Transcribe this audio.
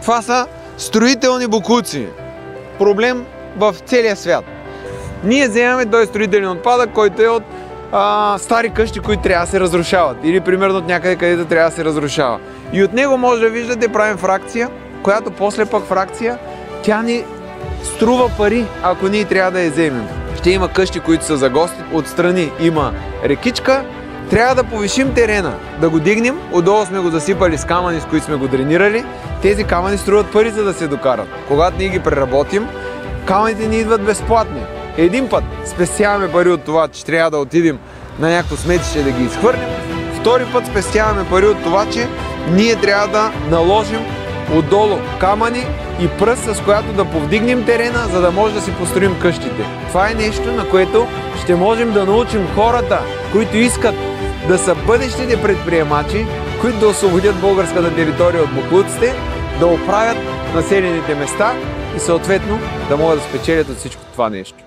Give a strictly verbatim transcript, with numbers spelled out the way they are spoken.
Това са строителни боклуци. Проблем в целия свят. Ние вземаме този строителен отпадък, който е от а, стари къщи, които трябва да се разрушават. Или примерно от някъде, където трябва да се разрушава. И от него може да виждате, правим фракция, която после пък фракция, тя ни струва пари, ако ние трябва да я вземем. Ще има къщи, които са за гости, отстрани има рекичка. Трябва да повишим терена, да го дигнем, отдолу сме го засипали с камъни, с които сме го дренирали. Тези камъни струват пари, за да се докарат. Когато ние ги преработим, камъните ни идват безплатни. Един път спестяваме пари от това, че трябва да отидем на някакво сметище да ги изхвърлим. Втори път спестяваме пари от това, че ние трябва да наложим отдолу камъни и пръст, с която да повдигнем терена, за да може да си построим къщите. Това е нещо, на което ще можем да научим хората, които искат да са бъдещите предприемачи, които да освободят българската територия от боклуците, да оправят населените места и съответно да могат да спечелят от всичко това нещо.